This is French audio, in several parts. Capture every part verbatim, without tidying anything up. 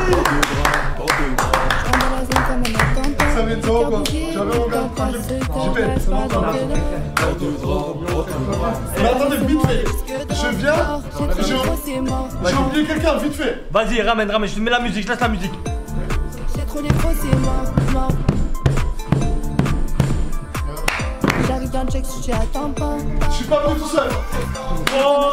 Ça vient de ça ou quoi? J'avais regardé quand j'ai fait, ça va pas. Mais attendez, vite fait. Je viens, j'ai j'ai oublié quelqu'un, vite fait. Vas-y, ramène, ramène, je te mets la musique, je laisse la musique. J'ai trop les gros, c'est mort, mort. J'arrive dans le check si tu attends pas. Je suis pas venu tout seul. Oh,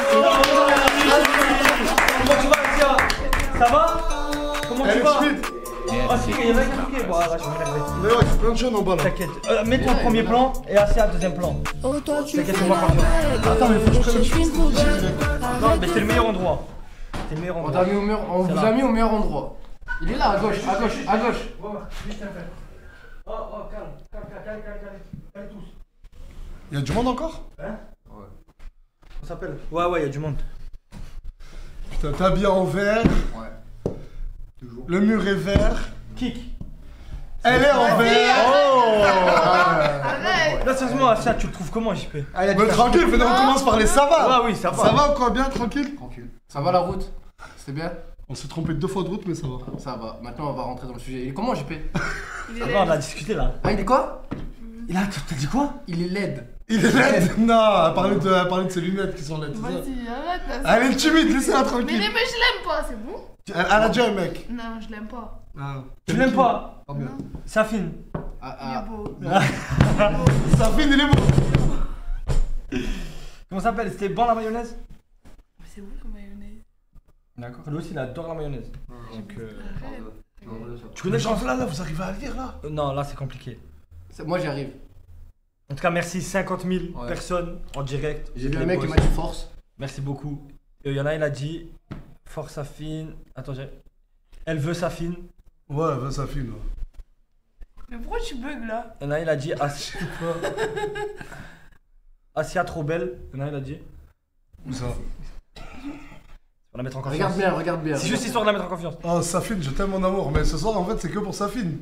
comment tu vas, Asia? Ça va? Comment tu vas? Ah si, il y en a qui sont pieds, voilà, je vais m'énerver. Mais ouais, il y a plein de jeunes en bas là. T'inquiète, euh, mets-toi au premier plan et Asia deuxième plan. Oh, toi, tu T'inquiète, fais on va la faire ça. règle. Attends, mais faut que je prenne Je suis une poubelle. Non, mais c'est le meilleur endroit. C'est le meilleur On, endroit. t'a mis au meilleur- on C'est vous là. a mis au meilleur endroit. Il est là, à gauche, à gauche, à gauche. Juste un fait. Oh, oh, calme, calme, calme, calme, calme, calme. Calme tous. Il y a du monde encore? Hein? Ouais. On s'appelle? Ouais, ouais, il y a du monde. Putain, t'es habillé en vert. Ouais. Toujours. Le mur est vert. Kick. Elle est en vert. Oh! Arrête. Là, sérieusement, Asia, tu le trouves comment, J P? Ah, il a dit Mais tranquille, venez, on commence par les ça va. Ouais, oui, ça va. Ça va ou quoi? Bien, tranquille? Tranquille. Ça va la route? C'était bien? On s'est trompé deux fois de route, mais ça va. Ça va. Maintenant, on va rentrer dans le sujet. Il est comment, J P? Ça va, on a discuté là. Ah, il est quoi? Il a, t'as dit quoi? Il est laid. Il est laid. Non, elle parlait de, elle parlait de ses lunettes qui sont laides. c'est ça. Vas-y, arrête là. Elle est timide, laissez-la Mais, tranquille. mais je l'aime pas, c'est bon? Elle, elle a déjà un mec. Non, je l'aime pas. Ah. Tu l'aimes pas? Tant mieux. Safine. Ah, Il est ah. beau. Safine, il est beau. Comment ça s'appelle? C'était bon la mayonnaise? C'est bon comme mayonnaise. D'accord. Lui aussi, il adore la mayonnaise. Donc, euh... Arrête. Tu connais Mais le genre chanson? là, là, vous arrivez à lire là? Euh, Non, là, c'est compliqué. C'est- Moi, j'y arrive. En tout cas, merci cinquante mille Ouais. personnes en direct. J'ai vu Les un mec qui boss. m'a dit force. Merci beaucoup. Il y en a, il a dit Force Safine. Attends, j'ai. Elle veut Safine. Ouais, va Safine. là. Mais pourquoi tu bugs là? Il y en a, il a dit Asia. Asia trop belle. Il y en a, il a dit. Où ça? On va la mettre en confiance. Regarde bien, regarde bien. C'est juste histoire de la mettre en confiance. Oh, Safine, je t'aime mon amour. Mais ce soir, en fait, c'est que pour Safine.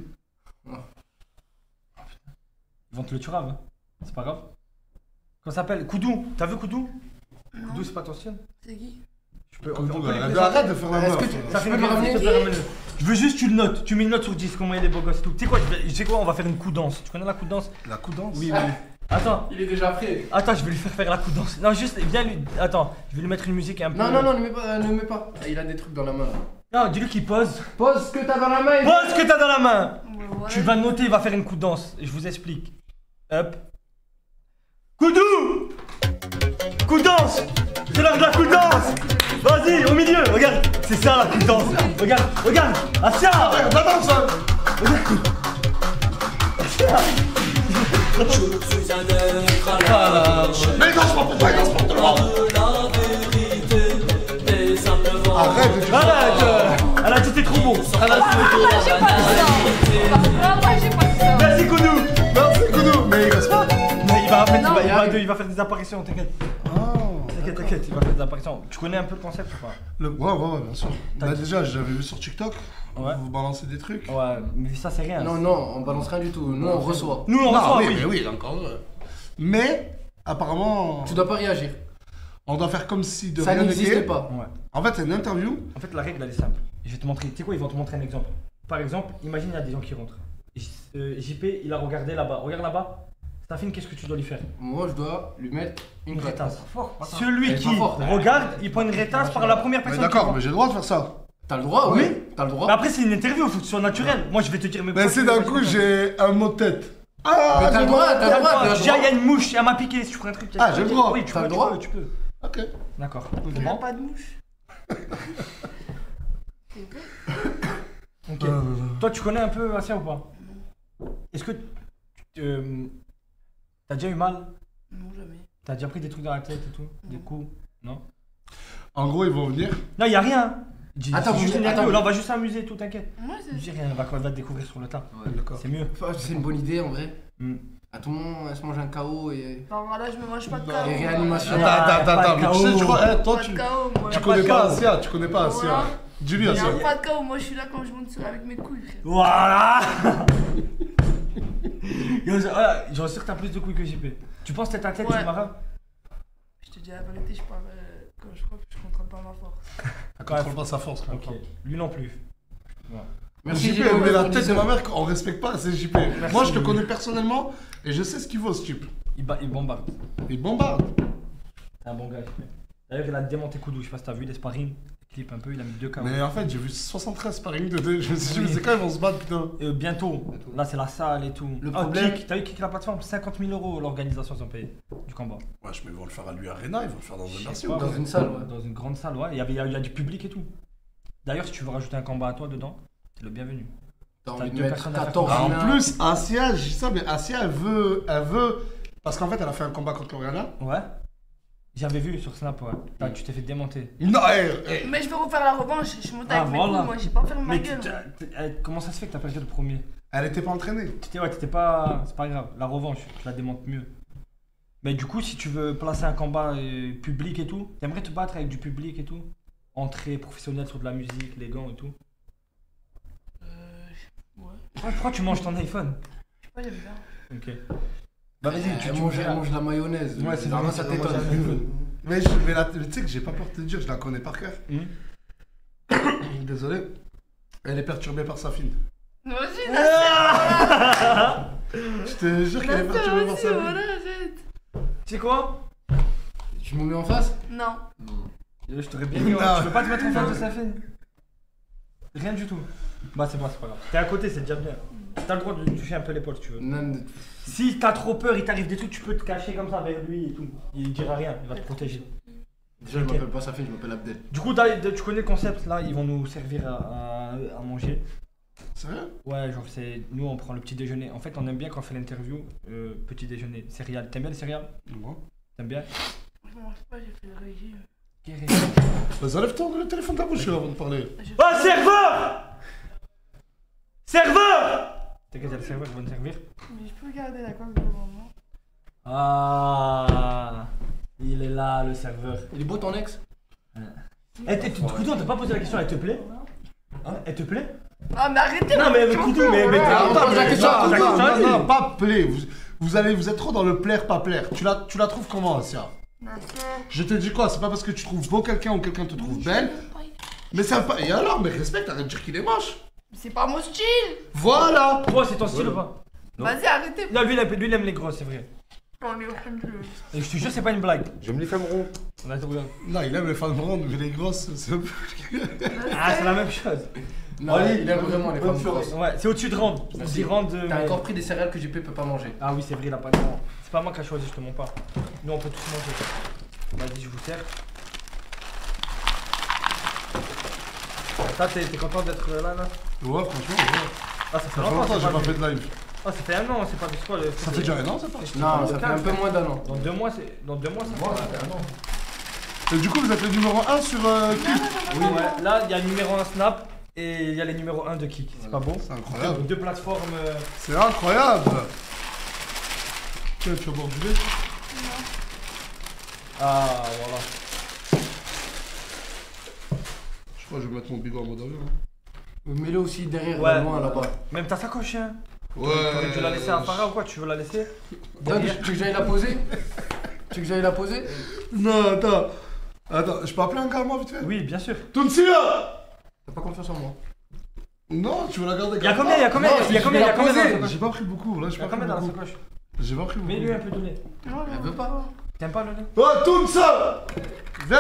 Ils vont te le tuer, hein. C'est pas grave. Comment ça s'appelle? Koudou. T'as vu Koudou? Koudou, c'est pas ton style? C'est qui? Je peux. Comme on tout, peut là. l'écouter, Mais ça. arrête de faire la Est-ce meuf. que tu- Ça fait peux une me ramener, ramener s'il te plaît, ramène-le. Je veux juste tu le notes, tu mets une note sur dix, comment il est beau gosse tout. Tu sais quoi, je vais- tu sais quoi, on va faire une coup danse. Tu connais la coup danse? La coup danse. Oui, oui. Attends, Il est déjà prêt. attends, je vais lui faire faire la coup danse. Non, juste, viens lui. Attends, je vais lui mettre une musique un peu. Non, non, non, ne mets pas. Ne mets pas. Ah, il a des trucs dans la main. là. Non, dis-lui qu'il pose. Pose ce que t'as dans la main. Pose ce que t'as dans la main. Ouais, voilà. Tu vas noter, il va faire une coup danse. Et je vous explique. Hop. Koudou! Coup danse! C'est l'heure de la coup danse! Vas-y, au milieu, regarde! C'est ça la coup danse! Regarde, regarde! Asia! Regarde la danse, hein. Mais danse pas pour toi, danse pour toi. Arrête de dire ça. Arrête! euh, Elle a dit t'es trop beau! Elle a dit Ah, j'ai pas dit ça. Ah, moi, j'ai pas dit ça. merci Koudou! Merci, Koudou. Mais il reste pas. Mais il va, en fait, il Non, va, il mais va, arrête. il va faire des apparitions, t'inquiète. Oh. T'inquiète, t'inquiète, il va faire des apparitions. Tu connais un peu le concept ou pas? Le... Ouais, ouais, ouais, bien sûr. Bah, déjà, j'avais vu sur TikTok. Ouais. Vous balancez des trucs. Ouais, mais ça c'est rien. Non, non, on balance rien du tout. Nous, on reçoit. Nous on Non, reçoit, oui, oui. mais oui, là encore. euh. Mais, apparemment, Tu dois pas réagir. on doit faire comme si de Ça rien n'existait n'était. pas. Ouais. En fait, c'est une interview. En fait, la règle, elle est simple. Je vais te montrer. Tu sais quoi, ils vont te montrer un exemple. Par exemple, imagine, il y a des gens qui rentrent. J, euh, J P, il a regardé là-bas. Regarde là-bas. Safine, qu'est-ce que tu dois lui faire? Moi, je dois lui mettre une Une claque. rétasse. Elle Celui est qui pas forte. regarde, il prend une rétasse par la première Mais personne. qui d'accord, voit. mais j'ai le droit de faire ça. T'as le droit, oui. T'as le droit. Mais après, c'est une interview, faut que ce soit naturel. Moi, je vais te dire, mais Mais pourquoi c'est tu d'un veux coup, pas dire j'ai un mot de tête. Ah, Mais t'as j'ai le droit, mon- t'as le droit. ça? t'as le Déjà, il y a droit. une mouche, elle m'a piqué. Si tu ferais un truc, Ah, j'ai le droit. Oui, tu T'as peux, le tu droit. peux, tu peux. Ok. D'accord. Il C'est n'y a bon. pas de mouche. C'est vrai. Ok. Euh, Toi, tu connais un peu Asia ou pas? Est-ce que tu- euh, t'as déjà eu mal? Non, jamais. T'as déjà pris des trucs dans la tête et tout? Des coups? Non? En gros, ils vont venir. Non, y a rien. Dis- Attends, c'est vous- juste une attends. interview. Là, on va juste s'amuser, tout, t'inquiète. Moi, c'est. Dis rien, on va, on va te découvrir sur le tas. D'accord. C'est mieux. Enfin, C'est une bonne idée en vrai. Hmm. À tout moment, elle se mange un K O et. Enfin, voilà, je me mange pas de Non. K O. Et réanimation. Attends, Ah, attends, pas attends, de mais tu sais, K O. je crois. eh, toi, Pas tu. de K O, moi. Tu pas connais de pas K O. Asia, tu connais pas Asia. Voilà. Dis-lui Il y Asia. a pas de K O, moi je suis là quand je monte sur avec mes couilles, frère. Voilà. Yo, je- ouais, J'en sûr que t'as plus de couilles que J P. Tu penses tête à tête, Ouais. tu marin? Je te dis la vérité, je parle. euh, Quand je crois que je contrôle pas ma force. Elle contrôle pas sa force, là. Ok. Lui non plus. Merci J P, Géo, mais la pour tête dix de ma heures. mère, on respecte pas, c'est J P. Merci. Moi, je te connais personnellement et je sais ce qu'il vaut, ce type. Il, ba- il bombarde. Il bombarde. C'est un bon gars. D'ailleurs, il a démonté Koudou. Je sais pas si t'as vu les sparring. Clip un peu, il a mis deux K O. Mais en fait, j'ai vu soixante-treize sparring de deux. Je me suis dit, Oui. mais c'est quand ils vont se battre, putain. Euh, bientôt. Là, c'est la salle et tout. Le Ah, problème- Kik, t'as vu Kik la plateforme cinquante mille euros l'organisation, ils ont payé du combat. Wesh, mais ils vont le faire à lui Arena, ils vont le faire dans un Je sais Bercy pas, ou quoi? Dans une salle, ouais. Dans une grande salle, ouais. Il y, avait, il y a- il y a du public et tout. D'ailleurs, si tu veux rajouter un combat à toi dedans, t'es le bienvenu. T'as T'as envie de deux mettre personnes à faire quatorze Ah, en humains. plus, Asia, je dis ça, mais Asia, elle veut. Elle veut. Parce qu'en fait, elle a fait un combat contre Loriana. Ouais. J'avais vu sur Snap, ouais. Là, tu t'es fait démonter. Non, eh, eh. Mais je vais refaire la revanche, je monte Ah, avec mes voilà. couilles, moi j'ai pas fermé ma Mais gueule. tu- tu- eh, comment ça se fait que t'as perdu le premier? Elle était pas entraînée. T'étais, ouais, t'étais pas. C'est pas grave. La revanche, tu la démontes mieux. Mais du coup, si tu veux placer un combat euh, public et tout, t'aimerais te battre avec du public et tout? Entrée professionnelle sur de la musique, les gants et tout? Euh, je- ouais, Pourquoi, pourquoi tu manges ton iPhone? je sais pas, j'aime bien. Ok. Bah vas-y, tu, Elle tu mange, me elle diras. mange la mayonnaise. Ouais, c'est Vraiment, vrai, ça c'est vraiment t'étonne. Mais, je, mais la- tu sais que j'ai pas peur de te dire, je la connais par cœur. Hum. Désolé. Elle est perturbée par sa fille. Moi aussi, Je te jure qu'elle est Nasser perturbée par aussi, sa fille. voilà, arrête. Tu sais quoi? Tu me mets en face? Non. Je t'aurais bien dit, Non. tu peux pas te mettre en face de sa fille? Rien du tout. Bah c'est bon, c'est pas grave. T'es à côté, c'est déjà bien. T'as le droit de lui toucher un peu l'épaule si tu veux. Non, Si t'as trop peur, il t'arrive des trucs, tu peux te cacher comme ça vers lui et tout. Il dira rien, il va te protéger. déjà, je Ok. m'appelle pas sa fille, je m'appelle Abdel. Du coup, t'as- tu connais le concept là, ils vont nous servir à, à- à manger. Sérieux? Ouais, genre c'est. Nous on prend le petit déjeuner. En fait, on aime bien quand on fait l'interview, euh, petit déjeuner, céréales. T'aimes bien les céréales? Non. T'aimes bien? Je mange pas, j'ai fait le régime. Guérir. Vas-y, enlève-toi le téléphone de ta bouche avant de parler. Je- Oh, serveur! Serveur! T'inquiète, il y a le serveur qui va nous servir. Mais je peux regarder la coque de maman. Ah, il est là, le serveur. Il est beau ton ex? Eh, t'es- Koudou, on t'a pas posé la question, elle te plaît? Hein? Elle te plaît? Ah, mais arrêtez, Non, mais Koudou, mais. mais Ah, on t'as- pose la mais- question à non, Koudou. la Non, question à non, lui. non, pas plaît. Vous, vous, allez, vous êtes trop dans le plaire, pas plaire. Tu la, tu la trouves comment, Asia? Je te dis quoi? C'est pas parce que tu trouves beau quelqu'un ou quelqu'un te trouve belle. Mais ça pas. Et alors, mais respecte, arrête de dire qu'il est moche. C'est pas mon style. Voilà! Toi, c'est ton style ou pas? Non. Vas-y, arrêtez. Non, lui, il aime, lui, il aime les grosses, c'est vrai. On est au fond de Et je te jure, c'est pas une blague. J'aime les femmes rondes. On a tout regardé. Non, il aime les femmes rondes, mais les grosses, c'est un peu. Ah, c'est la même chose. Non, Allez, il aime vraiment les bonne femmes soirée. grosses. Ouais, c'est au-dessus de Rand. On Merci. dit Rand. euh, T'as mais- encore pris des céréales que J P peut pas manger. Ah oui, c'est vrai, il a pas de. C'est pas moi qui a choisi, je te mens pas. Nous, on peut tous manger. Vas-y, je vous sers. Ça, t'es t'es content d'être là, là? Ouais, franchement, ouais. Ah, ça fait Ça fait longtemps, longtemps que c'est j'ai pas pas fait vu. de live. Ah, ça fait un an, c'est pas du quoi. Ça fait déjà un an, ça passe. Non, ça fait un peu moins d'un an. Dans deux mois, c'est. Dans deux mois, ça fait un an. Et du coup, vous êtes le numéro un sur euh, Kik. Oui, ouais. Là, il y a le numéro un Snap et il y a les numéros un de Kik. C'est pas beau? C'est incroyable. Deux plateformes. euh, C'est incroyable. Tiens, tu vas boire du lait? Ah, voilà. Je crois que je vais mettre mon bigot en mode avion. Mets-le aussi derrière, Ouais. loin là-bas. Même ta sacoche, hein. Ouais. T'aurais dû la laisser à Farah ou quoi? Tu veux la laisser? Regarde, tu veux que j'aille la poser? Tu veux que j'aille la poser? Non, attends. Attends, je peux appeler un gars, moi, vite fait? Oui, bien sûr. Tunsia! T'as pas confiance en moi? Non, tu veux la garder Il y a combien? Il y a combien? Non, Il y a je combien? Il y a vais la combien dans la poser. sacoche? J'ai pas pris beaucoup, là, j'ai Il y a pas pris combien dans la beaucoup. sacoche? J'ai pas pris beaucoup. Mets-lui un peu de lait. Elle veut pas. T'aimes pas le lait? Oh, Tunsia! Viens!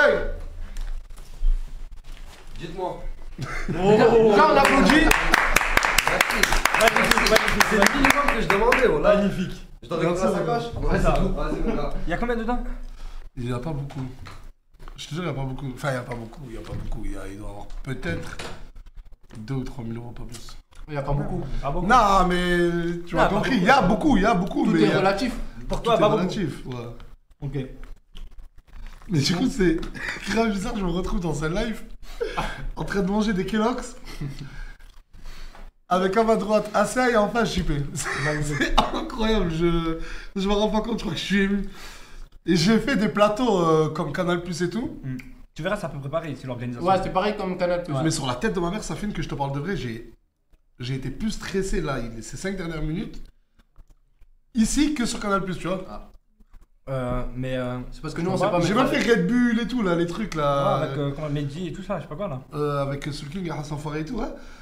Dites-moi. Oh! Là, on applaudit. Magnifique, magnifique, C'est le minimum que je demandais, oh là. magnifique. Je t'en récupère la sacoche? Ouais, ça. Vas-y, mon gars. Il y a combien dedans? Il y a pas beaucoup. Je te jure, il y a pas beaucoup. Enfin, il y a pas beaucoup, il y a pas beaucoup. Il, y a, il doit y avoir peut-être deux ou trois mille euros, pas plus. Il y a pas beaucoup. Pas beaucoup. Non, mais tu Non, m'as pas compris. beaucoup. Il y a beaucoup, il y a beaucoup. Tout mais est il y a- relatif. Pour Tout toi, est pas beaucoup. relatif, ouais. Ok. Mais du coup, c'est grave bizarre, je me retrouve dans un live en train de manger des Kellogg's avec à ma droite Asia et en face J P. C'est c'est incroyable, je, je me rends pas compte, je crois que je suis ému. Et j'ai fait des plateaux euh, comme Canal Plus et tout, Tu verras, ça peut préparer ici l'organisation. Ouais, c'est pareil comme Canal Plus. mais sur la tête de ma mère, ça fait que je te parle de vrai, j'ai j'ai été plus stressé là, il- ces cinq dernières minutes, ici que sur Canal Plus, tu vois. Euh, mais. Euh, C'est parce que nous, on sait pas J'ai mettre. même fait Red Bull et tout là, les trucs ouais, là. avec euh, comment, Mehdi et tout ça, je sais pas quoi là. Euh, avec Sulking et Hassan Foray et tout, ouais.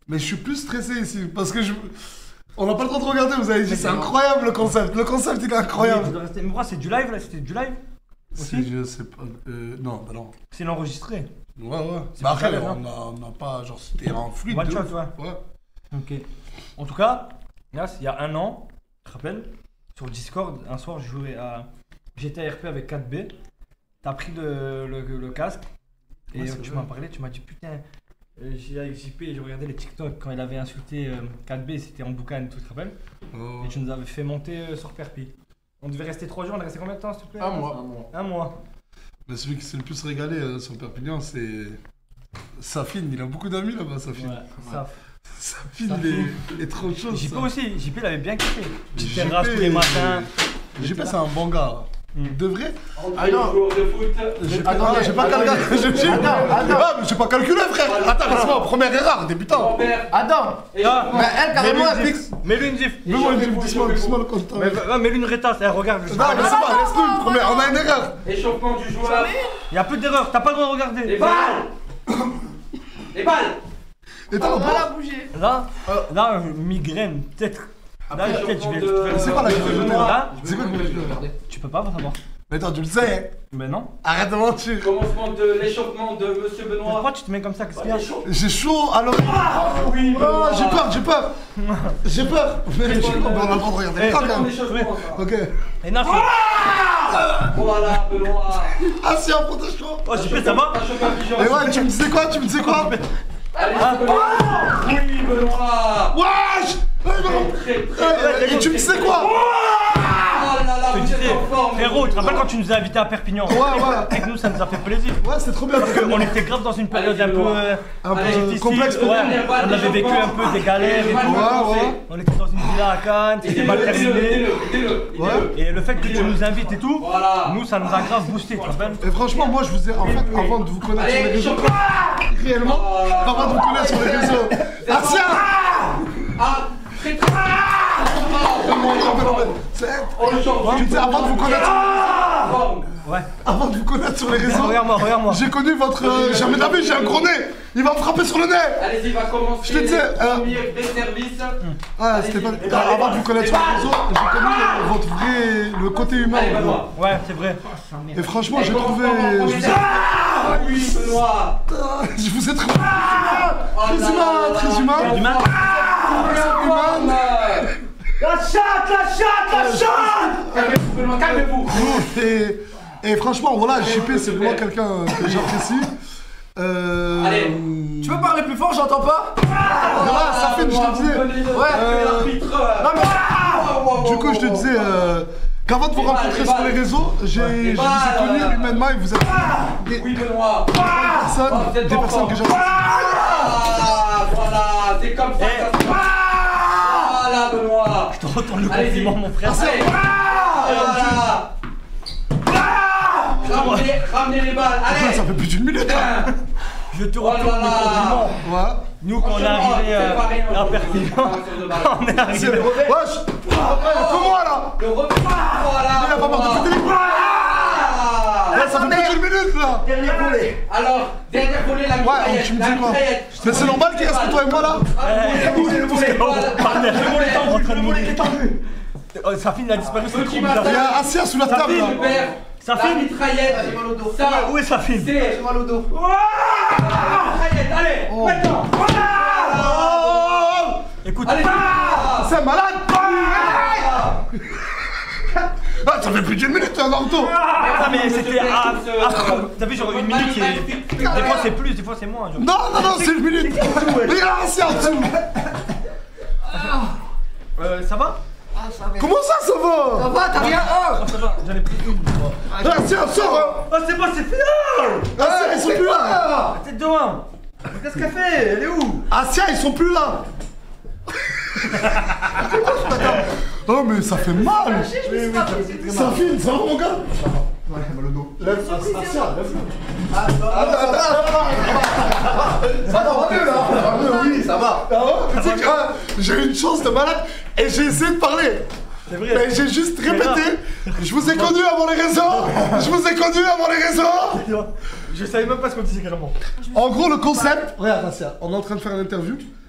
Mais je suis plus stressé ici parce que je. On n'a pas le temps de regarder, vous avez dit, c'est incroyable le concept. Le concept il est incroyable. Tu dois rester- Mais pourquoi c'est du live là? C'était du live? Si je sais pas. Euh, non, bah non. C'est l'enregistré. Ouais, ouais. C'est Bah pas après, grave, on n'a on n'a pas. Genre, c'était en fluide. One de shot, ouf. ouais. Ouais. Ok. En tout cas, là, il y a un an, tu te rappelles, sur Discord, un soir, je jouais à G T A R P avec quatre B. T'as pris le, le, le casque et Ouais, euh, c'est tu vrai. m'as parlé, tu m'as dit putain, euh, j'ai avec J P, j'ai regardé les TikTok quand il avait insulté euh, quatre B, c'était en boucan et tout, tu te rappelles? Oh. Et tu nous avais fait monter euh, sur Perpi. On devait rester trois jours, on est resté combien de temps s'il te plaît? Un mois. Un mois. Mais celui qui s'est le plus régalé euh, sur Perpignan, c'est. Safine, il a beaucoup d'amis là-bas, Safine. Ouais, ça. Safine, il est, il est trop chaud. J P ça. aussi, J P il avait bien kiffé. Petite J P, terrasse tous les matins. J P, c'est un bon gars. Mm. De vrai. Ah non, joueur de foot. J'ai Attendez, ah, j'ai pas attendez. calculé. J'ai j'ai- Attends, attends. Ah, mais j'ai pas calculé, frère. Attends, laisse-moi, première erreur, débutant. Robert. Adam. Ah, Mais elle, carrément, mets-lui elle une fixe. gif. Mets-lui une gif. Mets-moi une Et gifle, je dis-moi, fais dis-moi fou. le compte. Mais va- va, mets-lui une rétasse, eh, regarde. Non, mais c'est pas, laisse-nous une première, on a une erreur. Échauffement du joueur. Il y a peu d'erreurs, t'as pas le droit de Les regarder. balles. Les balles. Et t'as On le va la pas bouger. Là, là, euh, migraine, peut-être. Là, Après, peut-être je vais je te prends faire. de- C'est quoi la je gifle vais te de faire Noah là. C'est quoi le Je vais regarder. Tu peux pas savoir. Mais attends, tu le sais. Mais non. Arrête de mentir. Commencement de l'échauffement de Monsieur Mais Benoît. pourquoi tu te mets comme ça? Qu'est-ce qu'il y a? J'ai chaud, alors. Oui, Oh, j'ai peur, j'ai peur. J'ai peur. Mais j'ai- mais on a le droit de regarder. Eh, Quand C'est même. ton échauffement, ça. Ok. Et non, Voilà, Benoît. Ah, si, on protège chaud. oh, J P, ça va? T'as chopé un pigeon. Et ouais, tu me disais quoi Tu me disais quoi Allez, Benoît. Oui, Benoît. Wesh Eh, non. Très, très. Eh, Et tu me disais quoi Oh là là, Je te vous êtes disais, en forme. frérot, tu te rappelles quand tu nous as invités à Perpignan? Ouais, ouais. Avec nous, ça nous a fait plaisir. Ouais, c'est trop bien. Parce qu'on était grave dans une période un peu. euh, Un Allez, peu difficile, complexe pour ouais. Dernière balle On avait vécu d'échauffement. un peu des galères et Et le match tout. va Ouais, commencer. ouais. On était dans une villa à Cannes, c'était mal Dis-le, terminé. dis-le, dis-le, dis-le. Ouais. Et le fait que tu nous invites et tout, Voilà. nous ça nous a grave boosté, tu te rappelles? Et franchement, moi je vous ai, en fait, avant de vous connaître sur les Allez, réseaux, échauffement. réellement, Oh. avant de vous connaître sur les réseaux, Ah, Asia Ah, très très. Ah, comment il est en forme. C'est- Oh, le champion. Tu disais, avant de vous connaître, En forme. Ouais. avant de vous connaître sur les réseaux, Regarde-moi, regarde-moi. j'ai connu votre, euh, jamais d'avis, j'ai un gros nez, il va me frapper sur le nez. Allez-y, il va commencer. Je te disais, euh, Premier vrai service. Ah, c'était pas, euh, avant de vous connaître sur les réseaux, j'ai connu euh, votre vrai, le côté humain. Allez, en gros. Benoît. Ouais, c'est vrai. Et franchement, Et j'ai commence trouvé, par mon je premier vous ai, service. Ah, oui, Benoît. je vous ai trouvé Oh très là humain, là très là humain. là. Humain. Humain. La chatte, la chatte, la chatte! Calmez-vous, Benoît, calmez-vous. Et, et franchement, voilà, J P, c'est vraiment quelqu'un que j'apprécie. Euh, Allez. Tu peux parler plus fort, j'entends pas? Voilà, ça fait, je te disais. Ouais, euh, l'arbitre. Non mais. Du coup, je te disais euh, qu'avant de vous Les balles, rencontrer les sur balles. les réseaux, j'ai je Les vous balles, ai connu euh, humainement et vous êtes des Oui, Benoît. personnes, Oh, vous êtes des en personnes forme. que j'apprécie. Ah, voilà, c'est comme ça que ça se passe. Voilà, Benoît. Je te retourne le Allez-y. compliment, mon frère. Allez. Voilà. Ramenez, ramenez les balles, Putain, allez. ça fait plus d'une minute là. Putain. Je te Oh là retourne le là. compliment. Ouais. Nous, quand on est Franchement, arrivé c'est pas rien, à on- Perpignan, on- on- quand on est C'est arrivé. le wesh. Comment là? Le revers, voilà. Il a pas marre de péter les Ah. Là, ça fait plus d'une minute là. Dernier volet. Alors, dernière volée, la Ouais, mitraillette. tu me la dis quoi? mitraillette. Mais c'est normal qu'il reste que toi et moi là. Eh, Le volet, voilà. Partenaire, Le volet, en train de le mourir. volet est tendu. Oh, Safine a disparu, c'est trop Petit bizarre. Il y a Asia sous la table là. Super. Ça La fait- mitraillette. J'ai mal au dos. Ça, Où est Safine? c'est J'ai mal au dos. la mitraillette. Allez, Oh. maintenant. Oh, Voilà. oh, oh, Écoute, Allez, oh. C'est malade. Ah, ça fait plus d'une minute là, Naruto. ah mais c'était à. Tous, euh, à- T'as vu, genre une minute, il est- des fois c'est plus, des fois c'est moins. genre. Non, non, non, c'est une minute. Regarde, c'est en dessous. Euh, ça va? Comment ça, ça va? Ça va, t'as rien? Oh. Oh, ça va, j'en ai pris une. Ah, tiens, sors. Oh, c'est bon, c'est fini! Ah, Asia, ils sont plus là. Tête de main! Qu'est-ce qu'elle fait? Elle est où? Asia, ils sont plus là. Oh, mais ça fait mal. Ça filme, ça va, mon gars? Ouais, mal au dos. Lève, Asia, lève-le. Ah, attends, attends. Ça va mieux là. Ça va mieux, oui, ça va. Ah ouais? Tu sais que, ah, j'ai eu une chance de malade et j'ai essayé de parler. C'est vrai. Mais j'ai juste répété. Je vous ai connu avant les réseaux. Je vous ai connu avant les réseaux. Je savais même pas ce qu'on disait carrément. En gros, le concept. Regarde, Asia, on est en train de faire une interview.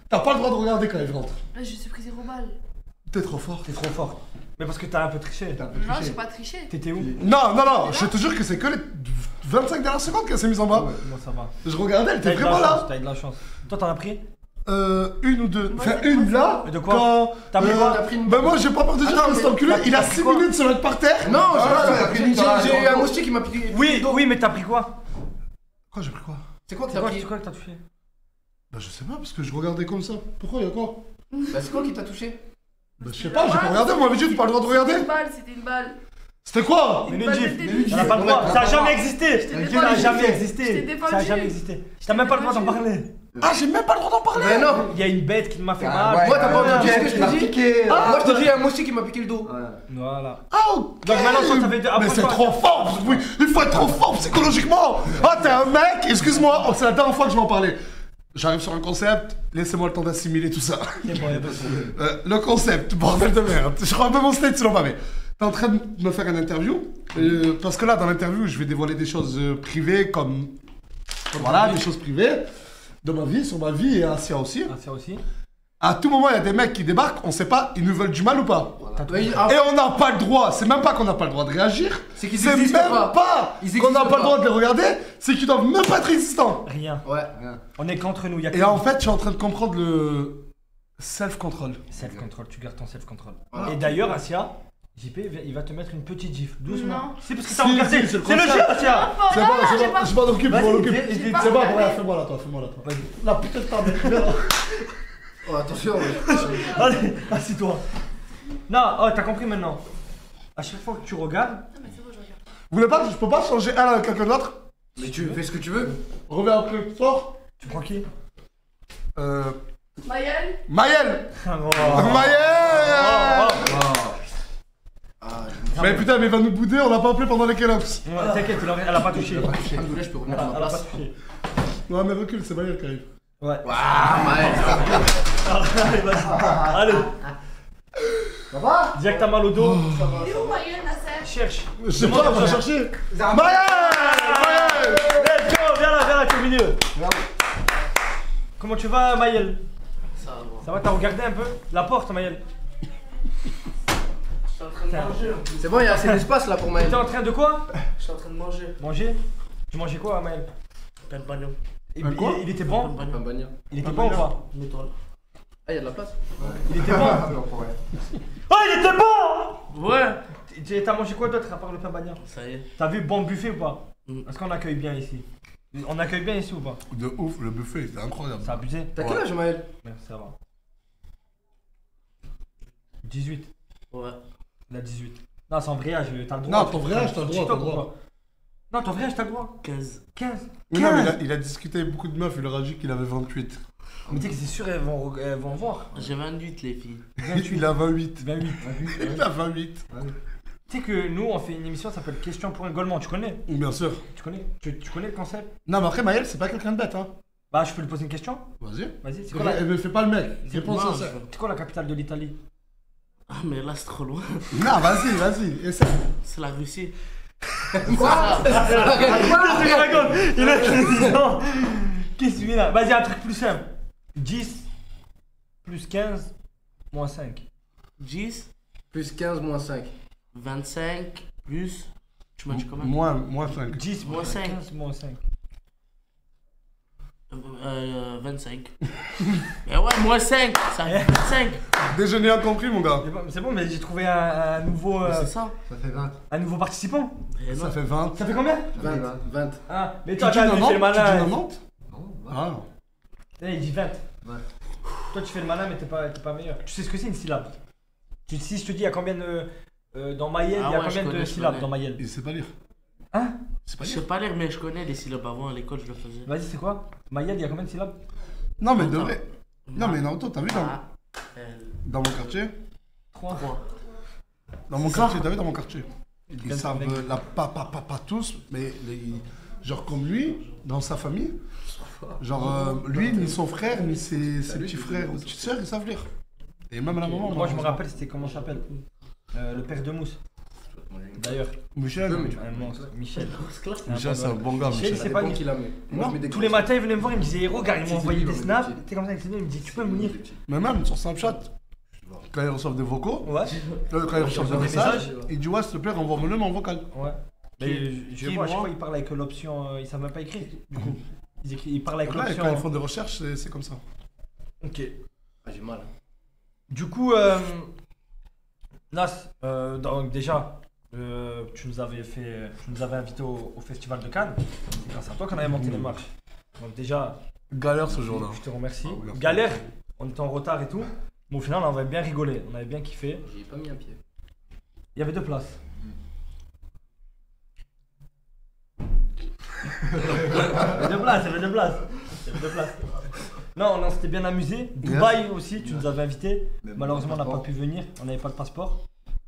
T'as pas le droit de regarder quand il rentre. Là, je suis pris zéro balle. T'es trop fort. T'es trop fort. Mais parce que t'as un peu triché. T'as un peu Non, triché. j'ai pas triché. T'étais où? Non, non, non, je te jure que c'est que les vingt-cinq dernières secondes qu'elle s'est mise en bas. Moi ça va. Je regardais, elle T'as était eu de la vraiment chance, là. t'as eu de la chance. Toi t'en as pris? Euh, une ou deux. Moi, Enfin, j'ai- une là. Mais de quoi? Quand. T'as pris euh, quoi? T'as pris une Bah, moi, j'ai pas peur de dire à cet enculé, il a six minutes de se mettre par terre. Non, Ah, j'ai- j'ai j'ai eu un moustique qui m'a piqué. Oui, oui, mais t'as pris quoi? Quoi, j'ai pris quoi? C'est quoi que C'est t'as quoi, pris? c'est quoi que t'as touché? Bah, je sais pas, parce que je regardais comme ça. Pourquoi, y'a quoi? Bah, c'est quoi qui t'a touché? Bah, je sais pas, j'ai pas regardé, moi, d'habitude, j'ai pas le droit de regarder. C'était une balle, c'était une balle. C'était quoi? Mais Une une balle gifle. de début. On n'a pas le droit. Ça a jamais existé. t'ai Ça a défendu. jamais Je t'ai existé. défendu. Ça a jamais existé. T'as même pas le droit d'en parler. Ah, j'ai même pas le droit d'en parler. Mais non! Il y a une bête qui m'a fait Ah, mal. ouais. Moi, t'as pas Ouais, entendu ce que ouais, je il m'a t'ai dit? piqué. Moi, je t'ai dit, il y a un moustique qui m'a piqué le dos. Voilà. Ah, ok. Donc maintenant, toi, ça fait deux- Mais après c'est quoi? trop fort. Oui, il faut être trop fort psychologiquement. Ah, t'es un mec, excuse-moi. Oh, c'est la dernière fois que je vais en parler. J'arrive sur un concept, laissez-moi le temps d'assimiler tout ça. C'est bon, y a pas de problème. Euh, le concept, bordel de merde. Je crois même mon state selon pas, mais t'es en train de me faire une interview. euh, parce que là, dans l'interview, je vais dévoiler des choses euh, privées comme. comme voilà, des choses privées de ma vie, sur ma vie et Asia aussi. Ah, ça aussi. À tout moment, il y a des mecs qui débarquent, on sait pas, ils nous veulent du mal ou pas. T'as tout Oui, fait. ah, Et on n'a pas le droit, c'est même pas qu'on n'a pas le droit de réagir, C'est qu'ils c'est même existent pas, pas. Ils qu'on n'a existent pas, pas. le droit de les regarder, c'est qu'ils doivent même pas être existants. Rien. Ouais. On est qu'entre nous. Y a Et que en fait, je suis en train de comprendre le self-control. self-control. Tu gardes ton self-control. Voilà. Et d'ailleurs, Asia, J P, il va te mettre une petite gifle. Doucement. Non. C'est parce que Si, t'as regardé. si, c'est C'est le le concept. jeu, Asia. C'est bon, c'est j'ai bon, pas- je m'en occupe, je m'en Vas-y, occupe. j'ai- j'ai C'est pas bon, regardé. voilà, fais-moi là, toi, fais-moi là, toi. Vas-y. La putain de table. Oh, attention. Allez, assis-toi. Non, oh, t'as compris maintenant. À chaque fois que tu regardes, Non, mais c'est bon, je regarde. Vous voulez pas que je peux pas changer un avec quelqu'un d'autre? Mais tu fais ce que tu veux. Reviens un peu fort. tu prends qui? Euh. Maël. Maël. Ah, bon. Maël. Ah, Mais putain, mais il va nous bouder, on l'a pas appelé pendant les Kellogg's. Ouais, T'inquiète, elle a- elle a pas touché. alhamdoulilah, je peux revenir Elle à a ma elle a pas place. touché. Ouais, mais recule, c'est Maël qui arrive. Ouais. Ah, Maël. Allez, vas-y. Allez. Ça va? Dis que t'as mal au dos. Il est où Maël, Nasser? Cherche. Je sais pas, on va chercher. Maël. Maël. Let's go, viens là, viens là, t'es au milieu. Comment tu vas, Maël? Ça va. Ça va, t'as regardé un peu la porte, Maël? Je suis en train de manger. C'est bon, il y a assez d'espace là pour Maël. T'es en train de quoi? Je suis en train de manger. Manger? Tu mangeais quoi, Maël? Pain de bagnon. il, Un quoi il- il était bon? Pain de bagnon. Bambania. Il était bon ou pas? Une étoile. Ah, il y a de la place. Il était bon? Oh, il était bon! Ouais. Tu- T'as mangé quoi d'autre à part le pain bagnan? Ça y est. T'as vu bon buffet ou pas? Mm. Est-ce qu'on accueille bien ici? On accueille bien ici ou pas? De ouf, le buffet, c'est incroyable. C'est abusé? T'as quel âge, Maël? Merci, ça va. dix-huit. Ouais. Il a dix-huit. Non, son vrai âge, t'as le droit. Non, ton vrai âge, t'as le droit, TikTok t'as le ou droit. pas? Non, ton vrai âge, t'as le droit. quinze. quinze. Oui, non, mais il a, il a discuté avec beaucoup de meufs, il leur a dit qu'il avait vingt-huit. Mais tu sais que c'est sûr, elles vont, elles vont voir. J'ai vingt-huit, les filles. Il a vingt-huit. vingt-huit. Il a vingt-huit. Tu sais que nous, on fait une émission, ça s'appelle Question pour un Golemont. Tu connais? Bien sûr. Tu connais? Tu, tu connais le concept? Non, mais après, Maël, c'est pas quelqu'un de bête, hein. Bah, je peux lui poser une question? Vas-y. Vas-y, c'est quoi, la... Elle me fait pas le mec. Réponse Non, sincère. c'est quoi la capitale de l'Italie? Ah, mais là, c'est trop loin. Non, vas-y, vas-y, essaie. C'est la Russie. Il a treize ans. Qu'est-ce que tu là? Vas-y, un truc plus simple. dix plus quinze moins cinq. dix, Plus quinze moins cinq. vingt-cinq, plus. Tu m'as dit combien? Moins, moins cinq. dix Moins moins cinq. quinze moins cinq. Euh, vingt-cinq. Mais ouais, moins cinq. Ça fait vingt-cinq. Déjeuner incompris, mon gars. C'est bon, c'est bon, mais j'ai trouvé un, un nouveau, euh, C'est ça. Ça fait vingt. un nouveau participant. Et Ça non. fait vingt. Ça fait combien? vingt. vingt. Ah, mais Tu toi, dis t'as vu, tu fais le Nantes? Tu dis malin. Nantes? Non, vingt. Ah. Eh, il dit vingt. Ouais. Toi, tu fais le malin, mais t'es pas, t'es pas meilleur. Tu sais ce que c'est une syllabe? Tu, si je te dis, il y a combien de. Euh, dans Mayel, Ah il y a ouais, combien je de connais, je syllabes connais. dans Mayel? Il sait pas lire. Hein? Il sait pas Je lire. sais pas lire, mais je connais les syllabes avant à l'école, je le faisais. Vas-y, c'est quoi? Mayel, il y a combien de syllabes? Non, mais de Attends. vrai. Non, mais Naruto, t'as vu dans, Ah, L, dans mon quartier? trois. trois. Dans mon Ça. quartier, t'as vu dans mon quartier? Ils Quelqu'un savent, avec- euh, la, pas, pas, pas, pas tous, mais les- genre comme lui, dans sa famille, genre euh, lui, ni son frère, ni ses, ses petits frères ou petites sœurs, ils savent lire. Et même la maman. Moi, je me malheureusement. rappelle, c'était comment ça s'appelle? Euh, le père de Mousse. D'ailleurs, Michel, un monstre. Michel. Michel, c'est un bon gars. Michel, Michel. c'est pas qu'il a mis. Moi, je mets des tous les grosses. matins, il venait me voir, il me disait, regarde, il m'a envoyé des c'est snaps. petit. T'es comme ça, il me dit, tu peux me lire. Mais même sur Snapchat, quand ils reçoivent des vocaux, Ouais. euh, quand ils reçoivent des Des messages, messages. il dit ouais, s'il te plaît, renvoie-moi le en vocal. Ouais. Mais Qui- je qui, vois, à chaque moi fois, ils parlent avec l'option. euh, Ils savent même pas écrire, du coup. Ils, écrivent, ils parlent avec Donc là, l'option. quand ils font des recherches, c'est c'est comme ça. Ok. Ah, j'ai mal. Du coup, euh, Nas, euh, donc déjà, euh, tu nous avais fait, tu nous avais invité au, au festival de Cannes. C'est grâce à toi qu'on avait monté les marches. Donc déjà, Galère ce jour-là. je te remercie. Ah, merci. Galère, on était en retard et tout, mais au final, on avait bien rigolé, on avait bien kiffé. J'ai pas mis un pied. Il y avait deux places. Il y avait deux places, il y avait deux places. Il y avait deux places. Non, on s'était bien amusé. Dubaï aussi, tu nous avais invités. Malheureusement, on n'a pas pu venir, on n'avait pas de passeport.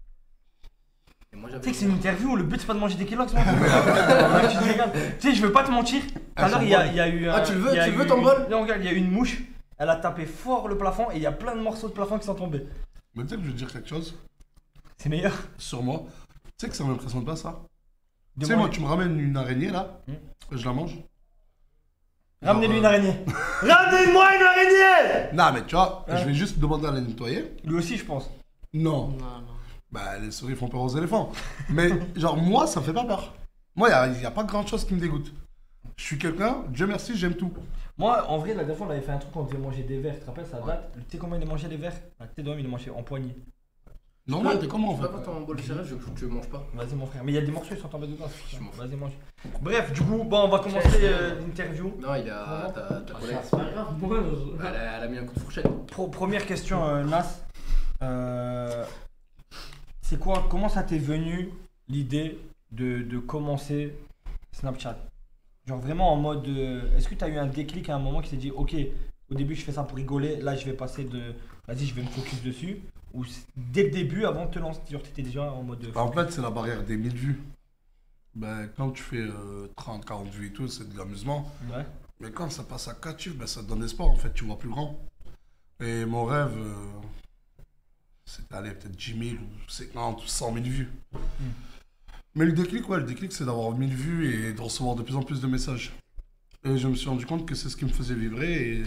Et moi, Tu sais j'avais. que c'est une interview où le but c'est pas de manger des Kellogg's, moi. Tu te régales. Tu sais, je veux pas te mentir. Tout à l'heure, il y, a- il y a eu. Ah, un- tu le veux- il y a tu le eu veux ton une- bol Non, regarde, il y a eu une mouche. Elle a tapé fort le plafond et il y a plein de morceaux de plafond qui sont tombés. Mais tu sais que je vais te dire quelque chose C'est meilleur. sur moi. Tu sais que ça m'impressionne pas ça. De Tu sais, moi- moi, tu me ramènes une araignée là, Hmm. je la mange. Ramenez-lui une Genre, araignée. Ramenez-moi une araignée. Non, mais tu vois, Hein je vais juste demander à la nettoyer. Lui aussi, je pense. Non. Non, non. Bah, les souris font peur aux éléphants. Mais, genre, moi, ça me fait pas peur. Moi, il n'y a, a pas grand chose qui me dégoûte. Je suis quelqu'un, Dieu merci, j'aime tout. Moi, en vrai, la dernière fois, on avait fait un truc où on devait manger des verres. Tu te rappelles, ça date. Tu sais comment il a mangé les verres? La tête d'homme, il a mangé en poignée. Normal, t'es comment en Tu fait vas pas ton bol de céréales, je crois que tu le manges pas. Vas-y, mon frère. Mais il y a des morceaux, ils sont tombés dedans. Je m'en fous. Vas-y, mange. Bref, du coup, bon, on va commencer euh, l'interview. Non, il a. Ta, ta collègue. C'est pas grave, moi, je- Elle a, elle a mis un coup de fourchette. Pro- première question, euh, Nas. Euh, c'est quoi, comment ça t'est venu l'idée de, de commencer Snapchat? Genre vraiment en mode. euh, Est-ce que tu as eu un déclic à un moment qui s'est dit, ok, au début je fais ça pour rigoler, là je vais passer de. Vas-y, je vais me focus dessus. Ou c- dès le début, avant de te lancer, genre t'étais déjà en mode. Bah, en fait, c'est la barrière des mille vues. Ben, quand tu fais euh, trente, quarante vues et tout, c'est de l'amusement. Ouais. Mais quand ça passe à quatre chiffres, ben, ça te donne espoir en fait, tu vois plus grand. Et mon rêve, euh, c'était aller peut-être dix mille ou cinquante ou cent mille vues. Mais le déclic, ouais, le déclic, c'est d'avoir mille vues et de recevoir de plus en plus de messages. Et je me suis rendu compte que c'est ce qui me faisait vibrer et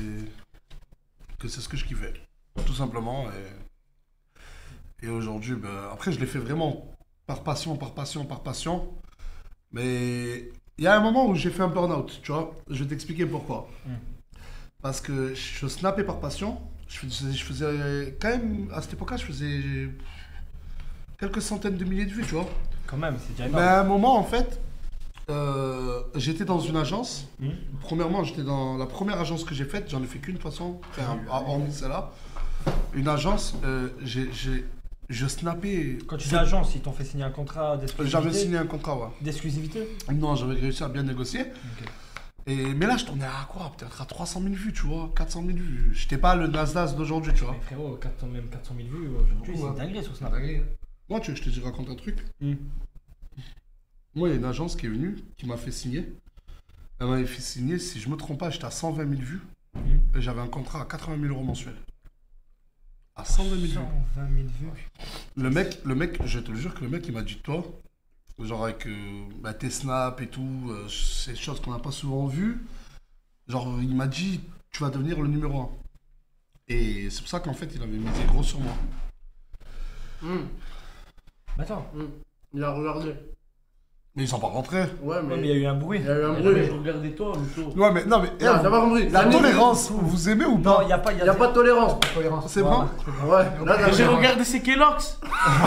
que c'est ce que je kiffais. Tout simplement. Et, et aujourd'hui, ben, après, je l'ai fait vraiment par passion, par passion, par passion. Mais il y a un moment où j'ai fait un burn-out, tu vois. Je vais t'expliquer pourquoi. Mm. Parce que je snappais par passion. Je faisais, je faisais quand même, à cette époque-là, je faisais quelques centaines de milliers de vues, tu vois. Quand même, c'est déjà Mais énorme. à un moment, en fait, euh, j'étais dans une agence. Hmm. Premièrement, j'étais dans la première agence que j'ai faite. J'en ai fait qu'une de toute façon, enfin, à- hormis celle-là. Une agence, euh, j'ai, j'ai, je snappais. Quand tu dis agence, ils t'ont fait signer un contrat d'exclusivité. J'avais signé un contrat, ouais. D'exclusivité. Non, j'avais réussi à bien négocier. Ok. Et, mais là, je tournais à quoi? Peut-être à trois cent mille vues, tu vois, quatre cent mille vues. J'étais pas le Nasdaq d'aujourd'hui, tu vois. Mais frérot, quatre cents, même quatre cent mille vues aujourd'hui, Ouais. c'est dingue sur Snap. Moi, tu veux que je te raconte un truc? Hmm. Moi, il y a une agence qui est venue, qui m'a fait signer. Elle m'avait fait signer, si je me trompe pas, j'étais à cent vingt mille vues. Hmm. Et j'avais un contrat à quatre-vingt mille euros mensuels. À cent vingt mille vues. cent vingt mille vues. Le mec, le mec, je te le jure que le mec, il m'a dit, toi, genre avec euh, bah, tes snaps et tout, euh, ces choses qu'on n'a pas souvent vues, genre, il m'a dit, tu vas devenir le numéro un. Et c'est pour ça qu'en fait, il avait misé gros sur moi. Hum, Mais attends, hum. Il a regardé. Mais ils sont pas rentrés. Ouais, ouais, mais il mais. y a eu un bruit. Il y a eu un Mais bruit. je regardais toi, Luto. Ouais, mais non, mais eh, Non, vous- t'as pas compris. la Ça n'est- tolérance, vous aimez ou Non, pas? il n'y a pas. Il Il n'y a pas de tolérance. Tolérance. C'est bon? Ouais, là, t'as J'ai raison. regardé ses Kellogg's.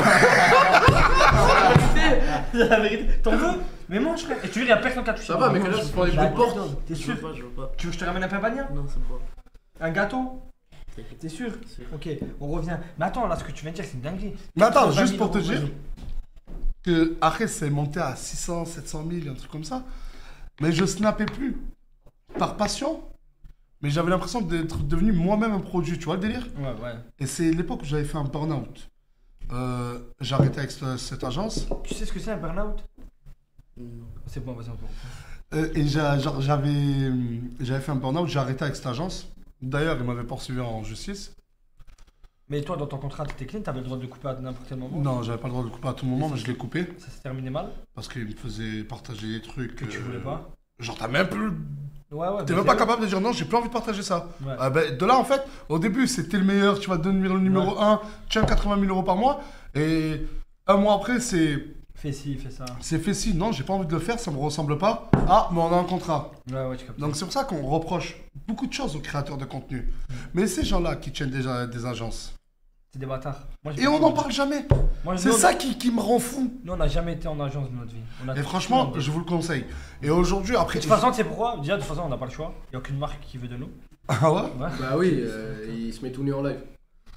La vérité. T'en veux? Mais mange, frère. Et tu veux, il y a personne qui a touché. Ça va, mais que là, tu prends des La bruits de porte. tête, T'es Je sûr? veux pas, je veux pas. Tu veux que je te ramène un pain bagna? Non, c'est pas. Un gâteau? T'es sûr? Ok, on revient. Mais attends, là, ce que tu viens de dire, c'est une dinguerie. Mais attends, vingt juste mille pour te euros, dire vas-y. que après, c'est monté à six cents, sept cent mille, un truc comme ça. Mais je snappais plus. Par passion. Mais j'avais l'impression d'être devenu moi-même un produit, tu vois le délire? Ouais, ouais. Et c'est l'époque où j'avais fait un burn-out. Euh, j'ai arrêté avec ce- cette agence. Tu sais ce que c'est un burn-out? Non. C'est bon, vas-y, on peut. Euh, et j'a- genre, j'avais j'avais fait un burn-out, j'ai arrêté avec cette agence. D'ailleurs, ils m'avaient poursuivi en justice. Mais toi, dans ton contrat, t'étais clean, t'avais le droit de le couper à n'importe quel moment. Non, j'avais pas le droit de le couper à tout moment, mais je l'ai coupé. Ça s'est terminé mal. Parce qu'il me faisait partager des trucs. Que tu euh, voulais pas. Genre, t'as même plus. Ouais, ouais. T'es mais même pas c'est- capable de dire non, j'ai plus envie de partager ça. Ouais. Ah ben, de là, en fait, au début, c'était le meilleur, tu vas devenir le numéro Ouais. un, tiens quatre-vingt mille euros par mois. Et un mois après, c'est. Fais ci, fais ça. C'est fait si, non, j'ai pas envie de le faire, ça me ressemble pas. Ah, mais on a un contrat. Ouais, ouais, tu captes. Donc c'est pour ça qu'on reproche beaucoup de choses aux créateurs de contenu. Mais ces gens-là qui tiennent déjà des agences. C'est des bâtards. Moi, j'ai Et pas on de- n'en parle jamais. Moi, C'est nous, on- ça qui, qui me rend fou. Nous, on n'a jamais été en agence de notre vie. On a Et tout franchement, fait. je vous le conseille. Et aujourd'hui, après. De toute façon, tu sais pourquoi? Déjà, de toute façon, on n'a pas le choix. Il n'y a aucune marque qui veut de nous. Ah ouais? Ouais. Bah oui, euh, il se met tout nu en live.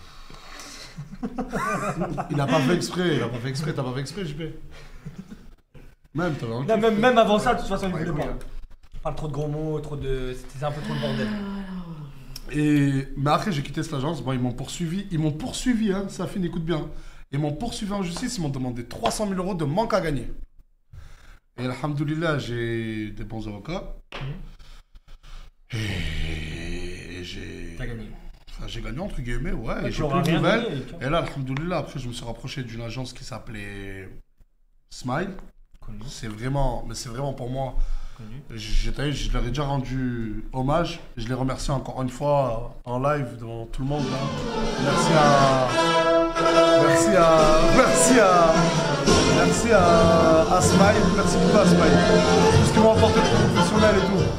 Il a pas fait exprès, il a pas fait exprès, t'as pas fait exprès, J P. Même, t'avais un Non, même, même avant ça, de toute façon, il Ouais, voulait ouais. pas. Pas trop de gros mots, trop de. C'était un peu trop le bordel. Et mais après j'ai quitté cette agence, bon ils m'ont poursuivi, ils m'ont poursuivi, hein, ça fait écoute bien. Ils m'ont poursuivi en justice, ils m'ont demandé trois cent mille euros de manque à gagner. Et alhamdoulilah, j'ai des bons avocats. Et j'ai. T'as gagné. Enfin, j'ai gagné entre guillemets, ouais. Ouais, et tu j'ai auras plus de rien nouvelles. gagné, tu vois. Et là, alhamdoulilah, après je me suis rapproché d'une agence qui s'appelait Smile. Connu, C'est vraiment, mais c'est vraiment pour moi. connu. J'étais, je leur ai déjà rendu hommage. Je les remercie encore une fois en live devant tout le monde. Là. Merci à, merci à, merci à, merci à, à Smile. Merci beaucoup à Smile. Tout ce qu'ils m'ont apporté de professionnel et tout.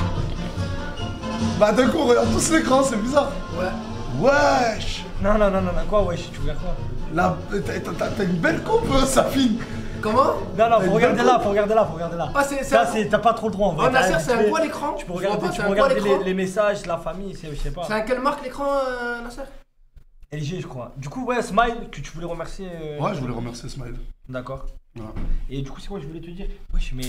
Bah d'un coup, on regarde tous l'écran, c'est bizarre. Ouais. Wesh. Non, non, non, non, non, quoi, wesh, tu regardes quoi? Là, t'as, t'as- t'as une belle coupe, hein, Safine. Comment? Non, non, Mais faut regarder d'un là, coup- faut regarder là, faut regarder là. Ah, c'est- c'est Ça, un- c'est. T'as pas trop le droit en vrai. Oh, Nasser, T'as c'est un vite fait- quoi l'écran? Tu peux Je regarder, vois pas, tu c'est peux un quoi regarder l'écran? les, les messages, la famille, c'est, je sais pas. C'est un quelle marque l'écran, euh, Nasser? L G, je crois. Du coup, ouais, Smile, que tu voulais remercier. euh, Ouais, je voulais remercier Smile. D'accord. Ouais. Et du coup, c'est quoi, je voulais te dire? Wesh, mais.